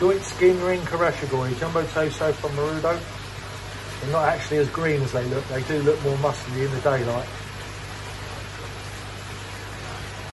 Joint skin ring Karashi jumbo tosai from Marudo. They're not actually as green as they look. They do look more muscly in the daylight.